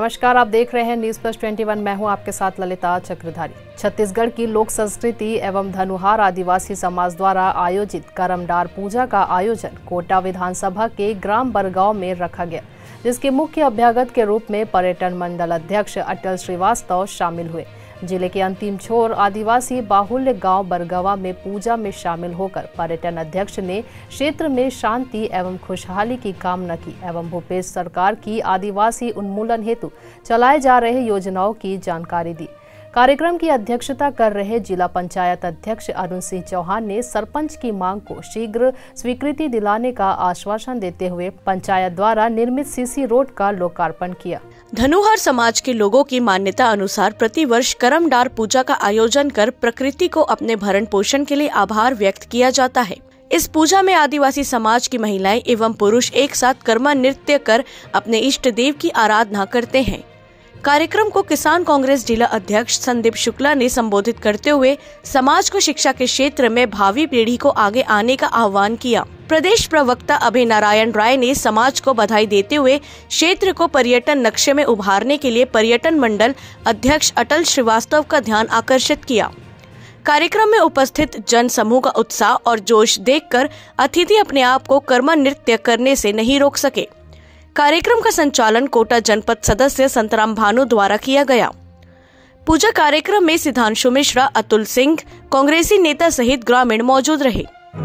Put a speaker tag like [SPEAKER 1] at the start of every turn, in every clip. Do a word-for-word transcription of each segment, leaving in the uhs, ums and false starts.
[SPEAKER 1] नमस्कार, आप देख रहे हैं न्यूज प्लस इक्कीस। मैं हूं आपके साथ ललिता चक्रधारी। छत्तीसगढ़ की लोक संस्कृति एवं धनुहार आदिवासी समाज द्वारा आयोजित करमडार पूजा का आयोजन कोटा विधानसभा के ग्राम बरगांव में रखा गया, जिसके मुख्य अभ्यागत के रूप में पर्यटन मंडल अध्यक्ष अटल श्रीवास्तव शामिल हुए। जिले के अंतिम छोर आदिवासी बाहुल्य गांव बरगवा में पूजा में शामिल होकर पर्यटन अध्यक्ष ने क्षेत्र में शांति एवं खुशहाली की कामना की एवं भूपेश सरकार की आदिवासी उन्मूलन हेतु चलाए जा रहे योजनाओं की जानकारी दी। कार्यक्रम की अध्यक्षता कर रहे जिला पंचायत अध्यक्ष अरुण सिंह चौहान ने सरपंच की मांग को शीघ्र स्वीकृति दिलाने का आश्वासन देते हुए पंचायत द्वारा निर्मित सीसी रोड का लोकार्पण किया।
[SPEAKER 2] धनुहार समाज के लोगों की मान्यता अनुसार प्रतिवर्ष करमडार पूजा का आयोजन कर प्रकृति को अपने भरण पोषण के लिए आभार व्यक्त किया जाता है। इस पूजा में आदिवासी समाज की महिलाएं एवं पुरुष एक साथ कर्मा नृत्य कर अपने इष्ट देव की आराधना करते हैं। कार्यक्रम को किसान कांग्रेस जिला अध्यक्ष संदीप शुक्ला ने संबोधित करते हुए समाज को शिक्षा के क्षेत्र में भावी पीढ़ी को आगे आने का आह्वान किया। प्रदेश प्रवक्ता अभय नारायण राय ने समाज को बधाई देते हुए क्षेत्र को पर्यटन नक्शे में उभारने के लिए पर्यटन मंडल अध्यक्ष अटल श्रीवास्तव का ध्यान आकर्षित किया। कार्यक्रम में उपस्थित जन समूह का उत्साह और जोश देखकर अतिथि अपने आप को कर्मा नृत्य करने से नहीं रोक सके। कार्यक्रम का संचालन कोटा जनपद सदस्य संतराम भानु द्वारा किया गया। पूजा कार्यक्रम में सिद्धांशु मिश्रा, अतुल सिंह, कांग्रेसी नेता सहित ग्रामीण मौजूद रहे।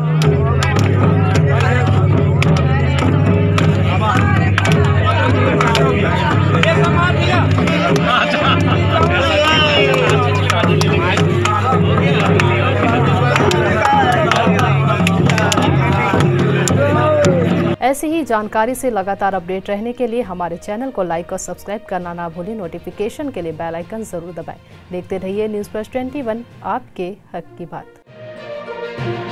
[SPEAKER 1] ऐसी ही जानकारी से लगातार अपडेट रहने के लिए हमारे चैनल को लाइक और सब्सक्राइब करना ना भूलें। नोटिफिकेशन के लिए बेल आइकन जरूर दबाएं। देखते रहिए न्यूज प्लस इक्कीस, आपके हक की बात।